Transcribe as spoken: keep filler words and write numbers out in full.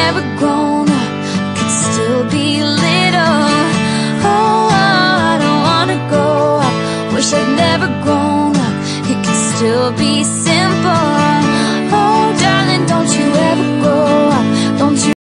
never grown up, could still be little. Oh, I don't wanna grow up, wish I'd never grown up, it could still be simple.